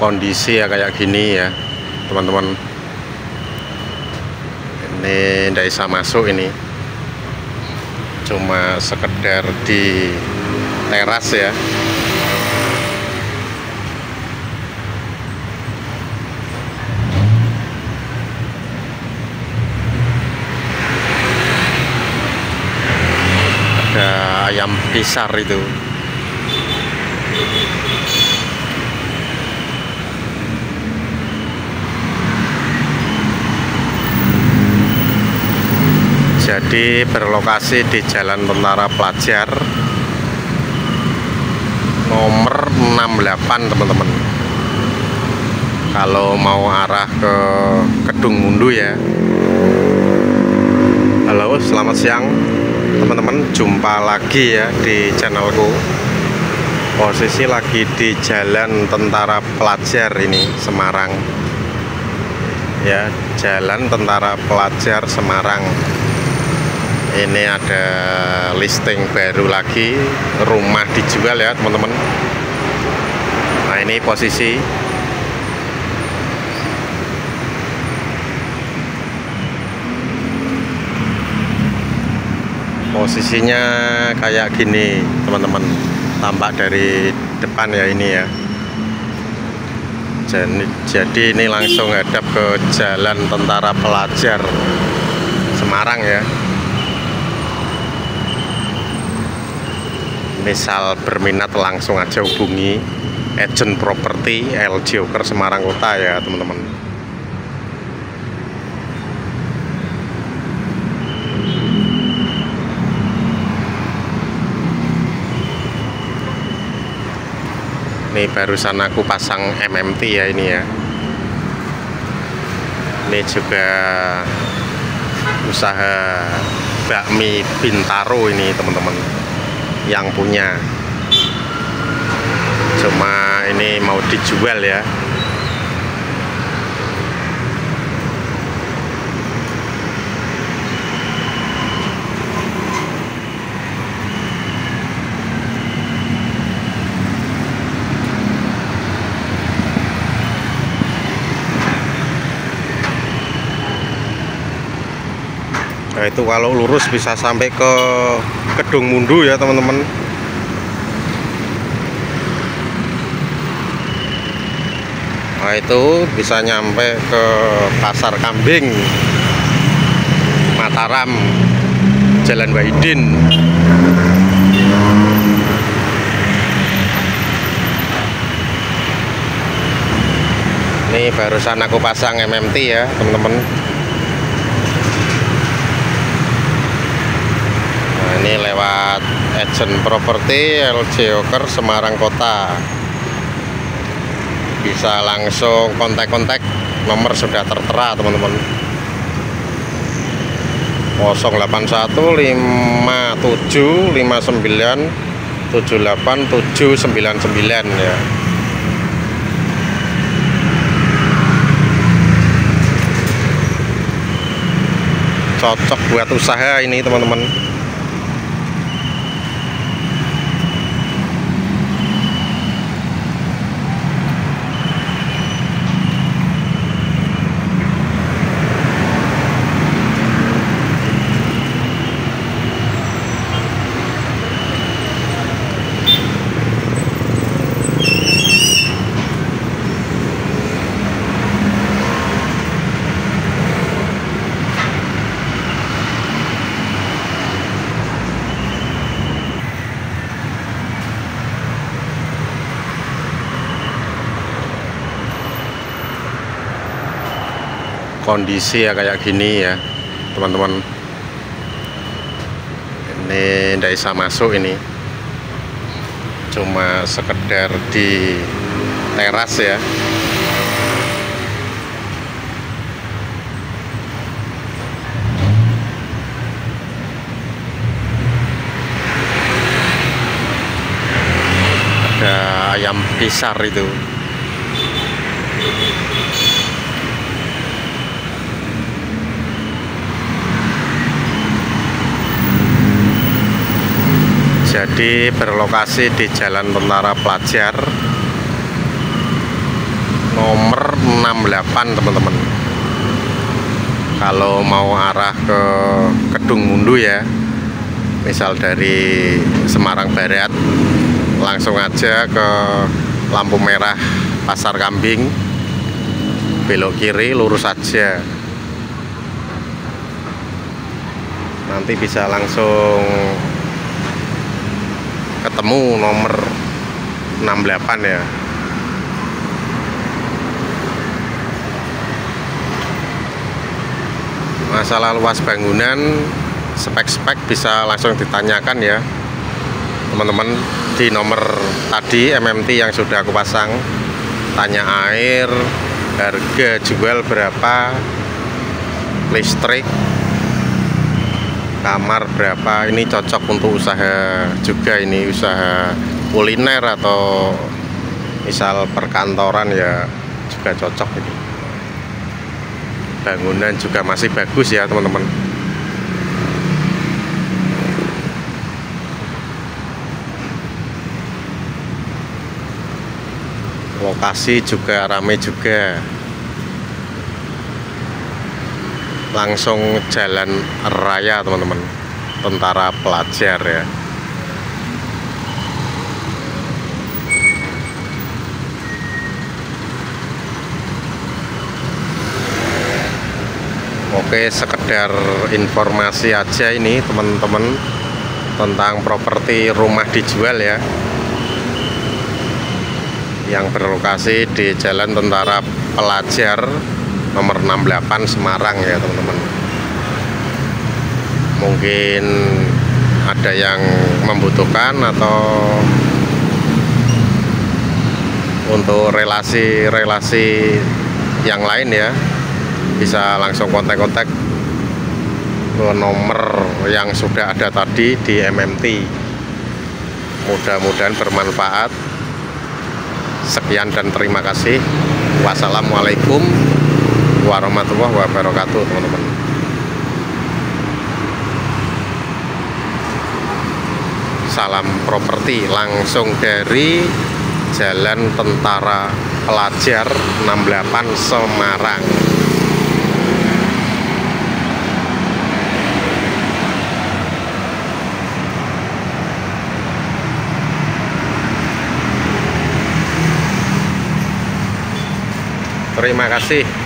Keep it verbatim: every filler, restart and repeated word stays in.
kondisi ya kayak gini ya teman-teman. Ini tidak bisa masuk, ini cuma sekedar di teras ya. Ada ayam besar itu. Jadi berlokasi di Jalan Tentara Pelajar nomor enam puluh delapan teman-teman. Kalau mau arah ke Kedung Mundu ya. Halo, selamat siang teman-teman, jumpa lagi ya di channelku. Posisi lagi di Jalan Tentara Pelajar ini, Semarang ya, Jalan Tentara Pelajar Semarang. Ini ada listing baru lagi, rumah dijual ya teman-teman. Nah, ini posisi posisinya kayak gini teman-teman, tampak dari depan ya ini ya. Jadi, jadi ini langsung hadap ke Jalan Tentara Pelajar Semarang ya. Misal berminat langsung aja hubungi agent properti L J Oker Semarang Kota ya teman-teman. Ini barusan aku pasang M M T ya ini ya. Ini juga usaha bakmi Bintaro ini teman-teman yang punya, cuma ini mau dijual ya. Nah, itu kalau lurus bisa sampai ke Kedung Mundu ya teman-teman. Nah, itu bisa nyampe ke Pasar Kambing Mataram, Jalan Wahidin. Ini barusan aku pasang M M T ya teman-teman. Ini lewat agent properti L J Oker Semarang Kota. Bisa langsung kontak-kontak, nomor sudah tertera teman-teman. nol delapan satu lima tujuh lima sembilan tujuh delapan tujuh sembilan sembilan ya. Cocok buat usaha ini teman-teman. Kondisi ya kayak gini ya teman-teman. Ini tidak bisa masuk, ini cuma sekedar di teras ya. Ada ayam besar itu. Jadi berlokasi di Jalan Tentara Pelajar enam delapan teman-teman. Kalau mau arah ke Kedung Mundu ya, misal dari Semarang Barat, langsung aja ke lampu merah Pasar Kambing, belok kiri lurus aja, nanti bisa langsung ketemu nomor enam delapan ya. Masalah luas bangunan, spek-spek bisa langsung ditanyakan ya teman-teman di nomor tadi M M T yang sudah aku pasang. Tanya air, harga jual berapa, listrik, kamar berapa. Ini cocok untuk usaha juga, ini usaha kuliner atau misal perkantoran ya juga cocok ini. Bangunan juga masih bagus ya teman-teman. Lokasi juga ramai juga, langsung jalan raya teman-teman, Tentara Pelajar ya. Oke, sekedar informasi aja ini teman-teman tentang properti rumah dijual ya, yang berlokasi di Jalan Tentara Pelajar nomor enam delapan Semarang ya teman-teman. Mungkin ada yang membutuhkan atau untuk relasi-relasi yang lain ya, bisa langsung kontak-kontak ke nomor yang sudah ada tadi di M M T. Mudah-mudahan bermanfaat. Sekian dan terima kasih. Wassalamualaikum warahmatullahi wabarakatuh teman-teman. Salam properti langsung dari Jalan Tentara Pelajar enam delapan Semarang. Terima kasih.